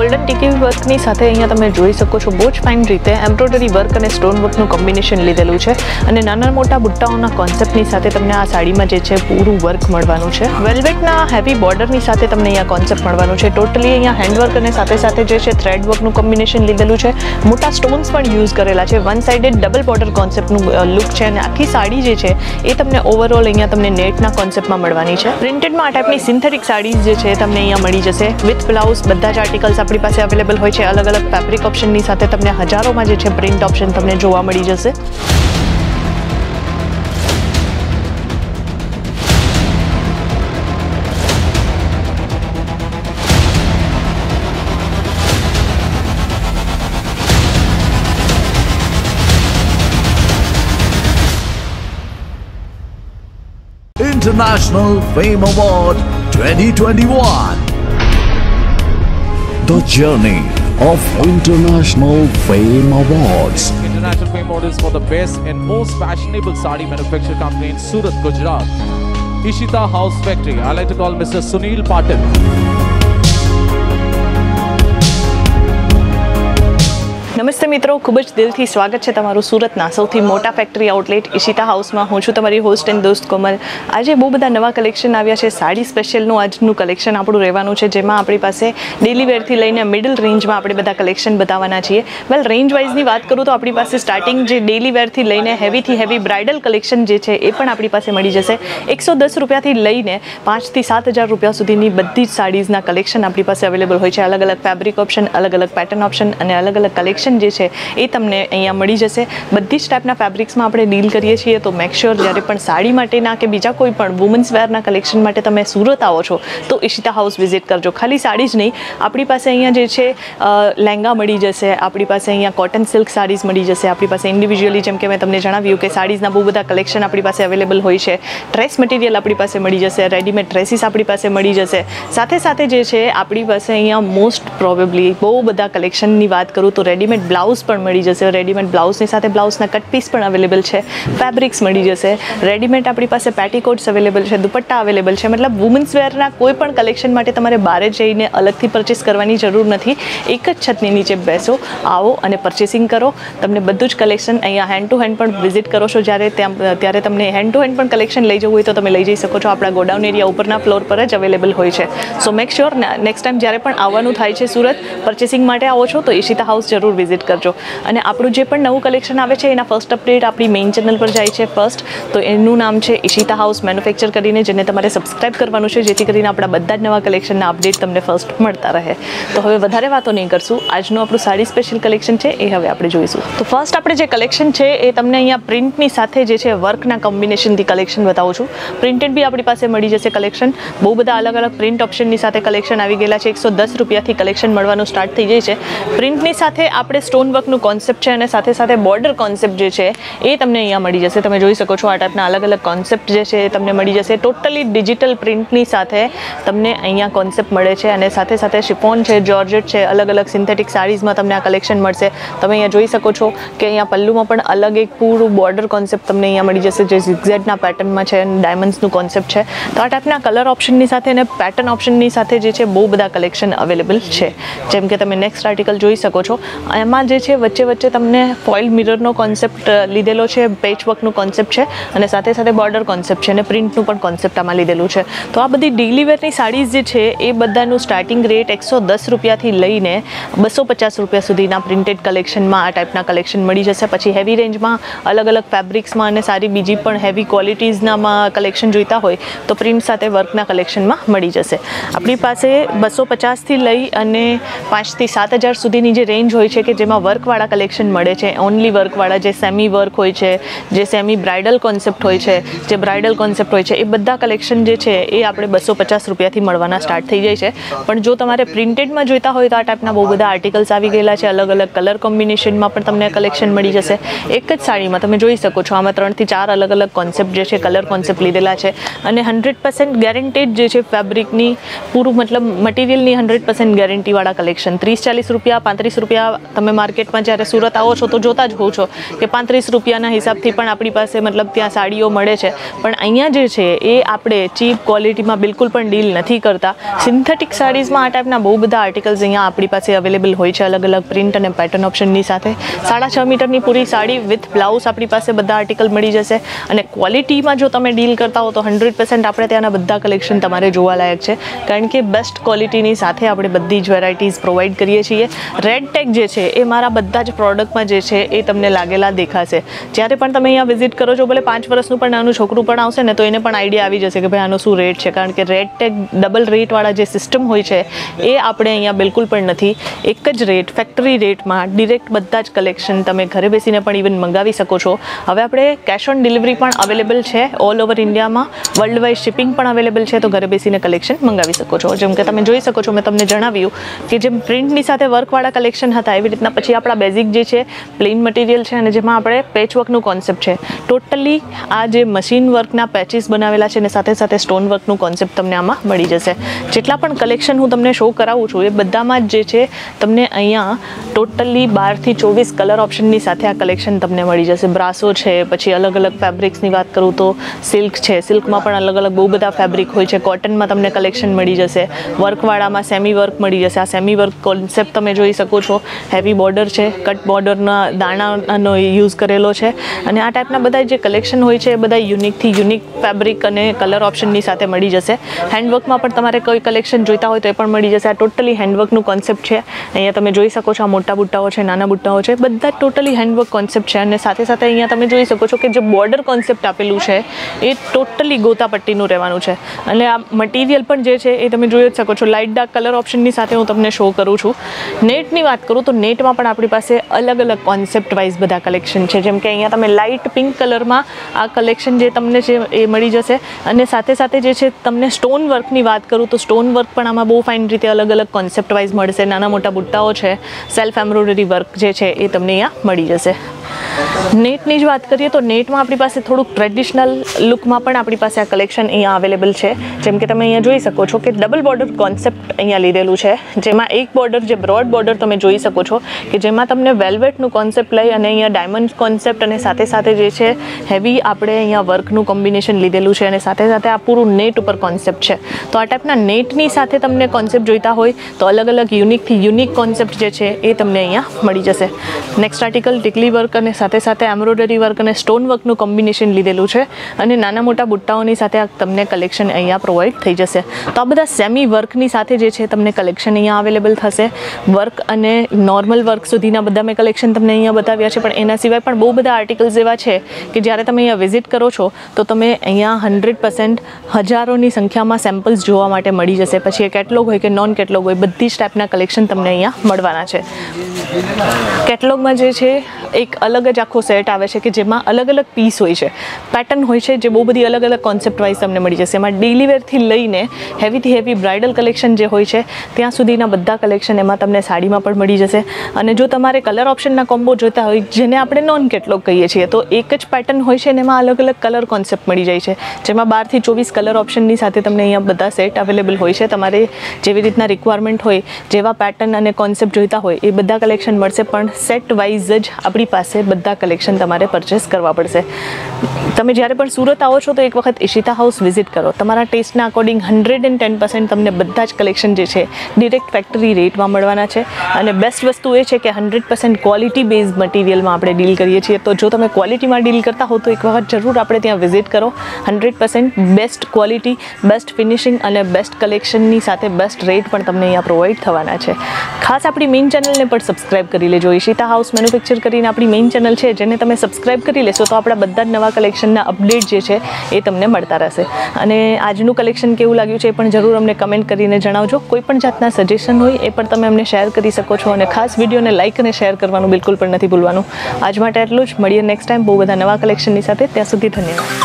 Golden ટીકી વર્કની સાથે અહીંયા તમે જોઈ શકો છો બહુ જ ફાઇન રીતે એમ્બ્રોઇડરી વર્ક અને સ્ટોન વર્કનું કોમ્બિનેશન લીધેલું છે અને નાના મોટા બુટ્ટાઓના કોન્સેપ્ટની સાથે તમને આ સાડીમાં જે છે પૂરું વર્ક મળવાનું છે. વેલ્વેટના હેવી બોર્ડરની સાથે તમને અહીંયા કોન્સેપ્ટ મળવાનું છે. ટોટલી અહીંયા હેન્ડવર્ક અને સાથે સાથે જે છે થ્રેડ વર્કનું કોમ્બિનેશન લીધેલું છે. મોટા સ્ટોન્સ પણ યુઝ કરેલા છે. વન સાઇડેડ ડબલ બોર્ડર કોન્સેપ્ટનું લુક છે અને આખી સાડી જે છે એ તમને ઓવરઓલ અહીંયા તમને નેટના કોન્સેપ્ટમાં મળવાની છે. પ્રિન્ટેડમાં આ ટાઈપની સિન્થેટિક સાડીઝ જે છે તમને અહીંયા મળી જશે વિથ બ્લાઉઝ. બધા જ આર્ટિકલ્સ આપણી પાસે અવેલેબલ હોય છે. અલગ અલગ ફેબ્રિક ઓપ્શનની સાથે તમને હજારોમાં જે છે પ્રિન્ટ ઓપ્શન તમને જોવા મળી જશે. International Fame Award 2021. The journey of International Fame Awards. International Fame Award is for the best and most fashionable sari manufacturing company in Surat, Gujarat. Ishita House Factory. I like to call Mr. Sunil Patil. નમસ્તે મિત્રો, ખૂબ જ દિલથી સ્વાગત છે તમારું સુરતના સૌથી મોટા ફેક્ટરી આઉટલેટ ઈશિતા હાઉસમાં. હું છું તમારી હોસ્ટ એન્ડ દોસ્ત કોમલ. આજે બહુ બધા નવા કલેક્શન આવ્યા છે. સાડી સ્પેશિયલનું આજનું કલેક્શન આપણું રહેવાનું છે, જેમાં આપણી પાસે ડેલી વેરથી લઈને મિડલ રેન્જમાં આપણે બધા કલેક્શન બતાવવાના છીએ. વેલ, રેન્જ વાઇઝની વાત કરું તો આપણી પાસે સ્ટાર્ટિંગ જે ડેલી વેરથી લઈને હેવીથી હેવી બ્રાઇડલ કલેક્શન જે છે એ પણ આપણી પાસે મળી જશે. 110 રૂપિયાથી લઈને 5 થી 7,000 રૂપિયા સુધીની બધી જ સાડીઝના કલેક્શન આપણી પાસે અવેલેબલ હોય છે. અલગ અલગ ફેબ્રિક ઓપ્શન, અલગ અલગ પેટર્ન ઓપ્શન અને અલગ અલગ કલેક્શન જે છે એ તમને અહીંયા મળી જશે. બધી જ ટાઈપના ફેબ્રિક્સમાં આપણે ડીલ કરીએ છીએ. તો મેક શ્યોર જ્યારે પણ સાડી માટેના કે બીજા કોઈ પણ વુમન્સ વેરના કલેક્શન માટે તમે સુરત આવો છો તો ઈશિતા હાઉસ વિઝિટ કરજો. ખાલી સાડી જ નહીં, આપણી પાસે અહીંયા જે છે લહેંગા મળી જશે, આપણી પાસે અહીંયા કોટન સિલ્ક સાડીઝ મળી જશે, આપણી પાસે ઇન્ડિવિજ્યુઅલી જેમ કે મેં તમને જણાવ્યું કે સાડીઝના બહુ બધા કલેક્શન આપણી પાસે અવેલેબલ હોય છે. ડ્રેસ મટીરિયલ આપણી પાસે મળી જશે, રેડીમેડ ડ્રેસીસ આપણી પાસે મળી જશે. સાથે સાથે જે છે આપણી પાસે અહીંયા મોસ્ટ પ્રોબેબલી બહુ બધા કલેક્શનની વાત કરું તો રેડીમેડ બ્લાઉઝ પણ મળી જશે. રેડીમેડ બ્લાઉઝની સાથે બ્લાઉઝના કટ પીસ પણ અવેલેબલ છે. ફેબ્રિક્સ મળી જશે. રેડીમેડ આપણી પાસે પેટીકોટ્સ અવેલેબલ છે, દુપટ્ટા અવેલેબલ છે. મતલબ વુમન્સ વેરના કોઈ પણ કલેક્શન માટે તમારે બહાર જઈને અલગથી પરચેસ કરવાની જરૂર નથી. એક જ છતની નીચે બેસો, આવો અને પરચેસિંગ કરો. તમને બધું જ કલેક્શન અહીંયા હેન્ડ ટુ હેન્ડ પણ વિઝિટ કરો છો ત્યારે તમને હેન્ડ ટુ હેન્ડ પણ કલેક્શન લઈ જવું હોય તો તમે લઈ જઈ શકો છો. આપણા ગોડાઉન એરિયા ઉપરના ફ્લોર પર જ અવેલેબલ હોય છે. So make sure next time જ્યારે પણ આવવાનું થાય છે સુરત પરચેસિંગ માટે આવો છો તો ઈશિતા હાઉસ જરૂર વિઝિટ કરજો. અને આપણું જે પણ નવું કલેક્શન આવે છે એના ફર્સ્ટ અપડેટ આપણી મેઇન ચેનલ પર જાય છે ફર્સ્ટ. તો એનું નામ છે ઈશિતા હાઉસ મેન્યુફેક્ચર કરીને, જેને તમારે સબસ્ક્રાઇબ કરવાનું છે જેથી કરીને આપણા બધા જ નવા કલેક્શનના અપડેટ તમને ફર્સ્ટ મળતા રહે. તો હવે વધારે વાતો નહીં કરશું. આજનું આપણું સાડી સ્પેશિયલ કલેક્શન છે એ હવે આપણે જોઈશું. તો ફર્સ્ટ આપણે જે કલેક્શન છે એ તમને અહીંયા પ્રિન્ટની સાથે જે છે વર્કના કોમ્બિનેશનથી કલેક્શન બતાવું છું. પ્રિન્ટેડ બી આપણી પાસે મળી જશે કલેક્શન. બહુ બધા અલગ અલગ પ્રિન્ટ ઓપ્શનની સાથે કલેક્શન આવી ગયેલા છે. 110 રૂપિયાથી કલેક્શન મળવાનું સ્ટાર્ટ થઈ જાય છે. પ્રિન્ટની સાથે આપણે સ્ટોન વર્કનું કોન્સેપ્ટ છે અને સાથે સાથે બોર્ડર કોન્સેપ્ટ જે છે એ તમને અહીંયા મળી જશે. તમે જોઈ શકો છો આ ટાઈપના અલગ અલગ કોન્સેપ્ટ જે છે એ તમને મળી જશે. ટોટલી ડિજિટલ પ્રિન્ટની સાથે તમને અહીંયા કોન્સેપ્ટ મળે છે અને સાથે સાથે શિફોન છે, જોર્જેટ છે, અલગ અલગ સિન્થેટિક સાડીઝમાં તમને આ કલેક્શન મળશે. તમે અહીંયા જોઈ શકો છો કે અહીંયા પલ્લુમાં પણ અલગ એક પૂરું બોર્ડર કોન્સેપ્ટ તમને અહીંયા મળી જશે જે ઝિગઝેગના પેટર્નમાં છે અને ડાયમંડ્સનું કોન્સેપ્ટ છે. તો આ ટાઈપના કલર ઓપ્શનની સાથે અને પેટર્ન ઓપ્શનની સાથે જે છે બહુ બધા કલેક્શન અવેલેબલ છે. જેમ કે તમે નેક્સ્ટ આર્ટિકલ જોઈ શકો છો. એમાં જે છે વચ્ચે વચ્ચે તમને ફોઇલ મિરરનો કોન્સેપ્ટ લીધેલો છે, પેચવર્કનું કોન્સેપ્ટ છે અને સાથે સાથે બોર્ડર કોન્સેપ્ટ છે અને પ્રિન્ટનું પણ કોન્સેપ્ટ આમાં લીધેલું છે. તો આ બધી ડેલી વેરની સાડીઝ જે છે એ બધાનું સ્ટાર્ટિંગ રેટ 110 રૂપિયાથી લઈને 250 રૂપિયા સુધીના પ્રિન્ટેડ કલેક્શનમાં આ ટાઈપના કલેક્શન મળી જશે. પછી હેવી રેન્જમાં અલગ અલગ ફેબ્રિક્સમાં અને સારી બીજી પણ હેવી ક્વોલિટીઝનામાં કલેક્શન જોઈતા હોય તો પ્રિન્ટ સાથે વર્કના કલેક્શનમાં મળી જશે. આપણી પાસે 250થી લઈ અને 5 થી 7,000 સુધીની જે રેન્જ હોય છે કે જેમાં વર્કવાળા કલેક્શન મળે છે. ઓનલી વર્કવાળા જે સેમી વર્ક હોય છે, જે સેમી બ્રાઇડલ કોન્સેપ્ટ હોય છે, જે બ્રાઇડલ કોન્સેપ્ટ હોય છે એ બધા કલેક્શન જે છે એ આપણે 250 રૂપિયાથી મળવાના સ્ટાર્ટ થઈ જાય છે. પણ જો તમારે પ્રિન્ટેડમાં જોઈતા હોય તો આ ટાઈપના બહુ બધા આર્ટિકલ્સ આવી ગયેલા છે. અલગ અલગ કલર કોમ્બિનેશનમાં પણ તમને કલેક્શન મળી જશે. એક જ સાડીમાં તમે જોઈ શકો છો આમાં 3 થી 4 અલગ અલગ કોન્સેપ્ટ જે છે કલર કોન્સેપ્ટ લીધેલા છે અને 100% ગેરંટેડ જે છે ફેબ્રિકની પૂરું મતલબ મટીરિયલની 100% ગેરંટીવાળા કલેક્શન. 30-40 રૂપિયા 35 રૂપિયા તમે તમે માર્કેટમાં જ્યારે સુરત આવો છો તો જોતા જ હોવ છો કે 35 રૂપિયાના હિસાબથી પણ આપણી પાસે મતલબ ત્યાં સાડીઓ મળે છે, પણ અહીંયા જે છે એ આપણે ચીપ ક્વોલિટીમાં બિલકુલ પણ ડીલ નથી કરતા. સિન્થેટિક સાડીઝમાં આ ટાઈપના બહુ બધા આર્ટિકલ્સ અહીંયા આપણી પાસે અવેલેબલ હોય છે, અલગ અલગ પ્રિન્ટ અને પેટર્ન ઓપ્શનની સાથે. 6.5 મીટરની પૂરી સાડી વિથ બ્લાઉઝ આપણી પાસે બધા આર્ટિકલ મળી જશે. અને ક્વોલિટીમાં જો તમે ડીલ કરતા હો તો 100% આપણે ત્યાંના બધા કલેક્શન તમારે જોવાલાયક છે, કારણ કે બેસ્ટ ક્વોલિટીની સાથે આપણે બધી જ વેરાયટીઝ પ્રોવાઈડ કરીએ છીએ. રેડ ટેગ જે છે એ મારા બધા જ પ્રોડક્ટમાં જે છે એ તમને લાગેલા દેખાશે. જ્યારે પણ તમે અહીંયા વિઝિટ કરો છો, ભલે 5 વર્ષનું પણ નાનું છોકરું પણ આવશે ને તો એને પણ આઈડિયા આવી જશે કે ભાઈ આનો શું રેટ છે, કારણ કે રેડ ટેગ ડબલ રેટવાળા જે સિસ્ટમ હોય છે એ આપણે અહીંયા બિલકુલ પણ નથી. એક જ રેટ, ફેક્ટરી રેટમાં ડિરેક્ટ બધા જ કલેક્શન તમે ઘરે બેસીને પણ ઇવન મંગાવી શકો છો. હવે આપણે કેશ ઓન ડિલિવરી પણ અવેલેબલ છે ઓલ ઓવર ઇન્ડિયામાં, વર્લ્ડ વાઇડ શિપિંગ પણ અવેલેબલ છે, તો ઘરે બેસીને કલેક્શન મંગાવી શકો છો. જેમ કે તમે જોઈ શકો છો, મેં તમને જણાવ્યું કે જેમ પ્રિન્ટની સાથે વર્કવાળા કલેક્શન હતા એવી રીતના પછી આપણા બેઝિક જે છે પ્લેન મટીરિયલ છે, અને જેમાં આપણે પેચવર્કનું કોન્સેપ્ટ છે. ટોટલી આ જે મશીન વર્કના પેચીસ બનાવેલા છે અને સાથે સાથે સ્ટોન વર્કનું કોન્સેપ્ટ તમને આમાં મળી જશે. જેટલા પણ કલેક્શન હું તમને શો કરાવું છું એ બધામાં જ જે છે તમને અહીંયા ટોટલી 12 થી 24 કલર ઓપ્શનની સાથે આ કલેક્શન તમને મળી જશે. બ્રાસો છે, પછી અલગ અલગ ફેબ્રિક્સની વાત કરું તો સિલ્ક છે, સિલ્કમાં પણ અલગ અલગ બહુ બધા ફેબ્રિક હોય છે. કોટનમાં તમને કલેક્શન મળી જશે. વર્કવાળામાં સેમી વર્ક મળી જશે. આ સેમી વર્ક કોન્સેપ્ટ તમે જોઈ શકો છો, હેવી બોર્ડર છે, કટ બોર્ડરના દાણાનો યુઝ કરેલો છે. અને આ ટાઈપના બધા જે કલેક્શન હોય છે એ બધા યુનિકથી યુનિક ફેબ્રિક અને કલર ઓપ્શનની સાથે મળી જશે. હેન્ડવર્કમાં પણ તમારે કોઈ કલેક્શન જોઈતા હોય તો એ પણ મળી જશે. આ ટોટલી હેન્ડવર્કનું કોન્સેપ્ટ છે. અહીંયા તમે જોઈ શકો છો, આ મોટા બુટ્ટાઓ છે, નાના બુટ્ટાઓ છે, બધા ટોટલી હેન્ડવર્ક કોન્સેપ્ટ છે. અને સાથે સાથે અહીંયા તમે જોઈ શકો છો કે જે બોર્ડર કોન્સેપ્ટ આપેલું છે એ ટોટલી ગોતાપટ્ટીનું રહેવાનું છે. અને આ મટીરિયલ પણ જે છે એ તમે જોઈ જ શકો છો, લાઇટ ડાર્ક કલર ઓપ્શનની સાથે હું તમને શો કરું છું. નેટની વાત કરું તો નેટમાં પણ આપણી પાસે અલગ અલગ કોન્સેપ્ટ વાઇઝ બધા કલેક્શન છે. જેમ કે અહીંયા તમે લાઇટ પિંક કલરમાં આ કલેક્શન જે તમને છે એ મળી જશે. અને સાથે સાથે જે છે તમને સ્ટોન વર્કની વાત કરું તો સ્ટોન વર્ક પણ આમાં બહુ ફાઇન રીતે અલગ અલગ કોન્સેપ્ટ વાઇઝ મળશે. નાના મોટા બુટ્ટાઓ છે, સેલ્ફ એમ્બ્રોઇડરી વર્ક જે છે એ તમને અહીંયા મળી જશે. નેટની જ વાત કરીએ તો નેટમાં આપણી પાસે થોડુંક ટ્રેડિશનલ લુકમાં પણ આપણી પાસે આ કલેક્શન અહીંયા અવેલેબલ છે. જેમ કે તમે અહીંયા જોઈ શકો છો કે ડબલ બોર્ડર કોન્સેપ્ટ અહીંયા લીધેલું છે, જેમાં એક બોર્ડર જે બ્રોડ બોર્ડર તમે જોઈ શકો છો કે જેમાં તમને વેલ્વેટનું કોન્સેપ્ટ લઈ અને અહીંયા ડાયમંડ કોન્સેપ્ટ અને સાથે સાથે જે છે હેવી આપણે અહીંયા વર્કનું કોમ્બિનેશન લીધેલું છે. અને સાથે સાથે આ પૂરું નેટ ઉપર કોન્સેપ્ટ છે. તો આ ટાઈપના નેટની સાથે તમને કોન્સેપ્ટ જોઈતા હોય તો અલગ અલગ યુનિકથી યુનિક કોન્સેપ્ટ જે છે એ તમને અહીંયા મળી જશે. નેક્સ્ટ આર્ટિકલ ટિકલી વર્ક અને સાથે સાથે એમ્બ્રોઇડરી વર્ક અને સ્ટોન વર્કનું કોમ્બિનેશન લીધેલું છે. અને નાના મોટા બુટ્ટાઓની સાથે તમને કલેક્શન અહીંયા પ્રોવાઈડ થઈ જશે. તો આ બધા સેમી વર્કની સાથે જે છે તમને કલેક્શન અહીંયા અવેલેબલ થશે. વર્ક અને નોર્મલ વર્ક સુધીના બધા મેં કલેક્શન તમને અહીંયા બતાવ્યા છે, પણ એના સિવાય પણ બહુ બધા આર્ટિકલ્સ એવા છે કે જ્યારે તમે અહીંયા વિઝિટ કરો છો તો તમે અહીંયા 100% હજારોની સંખ્યામાં સેમ્પલ્સ જોવા માટે મળી જશે. પછી એ કેટલોગ હોય કે નોન કેટલોગ હોય, બધી જ ટાઈપના કલેક્શન તમને અહીંયા મળવાના છે. કેટલોગમાં જે છે એક અલગ જ આખો સેટ આવે છે કે જેમાં અલગ અલગ પીસ હોય છે, પેટર્ન હોય છે, જે બહુ બધી અલગ અલગ કોન્સેપ્ટ વાઇઝ તમને મળી જશે. એમાં ડેલી વેરથી લઈને હેવીથી હેવી બ્રાઇડલ કલેક્શન જે હોય છે ત્યાં સુધીના બધા કલેક્શન એમાં તમને સાડીમાં પણ મળી જશે. અને જો તમારે કલર ઓપ્શનના કોમ્બો જોઈતા હોય, જેને આપણે નોન કેટલોગ કહીએ છીએ, તો એક જ પેટર્ન હોય છે અને એમાં અલગ અલગ કલર કોન્સેપ્ટ મળી જાય છે, જેમાં 12 થી 24 કલર ઓપ્શનની સાથે તમને અહીંયા બધા સેટ અવેલેબલ હોય છે. તમારે જેવી રીતના રિક્વાયરમેન્ટ હોય, જેવા પેટર્ન અને કોન્સેપ્ટ જોઈતા હોય એ બધા કલેક્શન મળશે. પણ સેટ વાઇઝ જ આપણી પાસે બધા કલેક્શન તમારે પરચેસ કરવા પડશે. તમે જ્યારે પણ સુરત આવો છો તો એક વખત ઈશિતા હાઉસ વિઝિટ કરો. તમારા ટેસ્ટના અકોર્ડિંગ 110% તમને બધા જ કલેક્શન જે છે ડિરેક્ટ ફેક્ટરી રેટમાં મળવાના છે. અને બેસ્ટ વસ્તુ એ છે કે 100% ક્વોલિટી બેઝ મટીરિયલમાં આપણે ડીલ કરીએ છીએ. તો જો તમે ક્વોલિટીમાં ડીલ કરતા હો તો એક વખત જરૂર આપણે ત્યાં વિઝિટ કરો. 100% બેસ્ટ ક્વોલિટી, બેસ્ટ ફિનિશિંગ અને બેસ્ટ કલેક્શનની સાથે બેસ્ટ રેટ પણ તમને અહીંયા પ્રોવાઈડ થવાના છે. ખાસ આપણી મેઇન ચેનલને પણ સબસ્ક્રાઈબ કરી લેજો. ઈશિતા હાઉસ મેન્યુફેક્ચર કરીને આપણી મેઇન ચેનલ છે, જેને તમે સબસ્ક્રાઈબ કરી લેશો તો આપણા બધા જ નવા કલેક્શનના અપડેટ જે છે એ તમને મળતા રહેશે. અને આજનું કલેક્શન કેવું લાગ્યું છે એ પણ જરૂર અમને કમેન્ટ કરીને જણાવજો. કોઈ પણ જાતના સજેશન હોય એ પણ તમે અમને શેર કરી શકો છો. અને ખાસ વિડીયોને લાઇક અને શેર કરવાનું બિલકુલ પણ નથી ભૂલવાનું. આજ માટે એટલું જ. મળીએ નેક્સ્ટ ટાઈમ બહુ બધા નવા કલેક્શનની સાથે. ત્યાં સુધી ધન્યવાદ.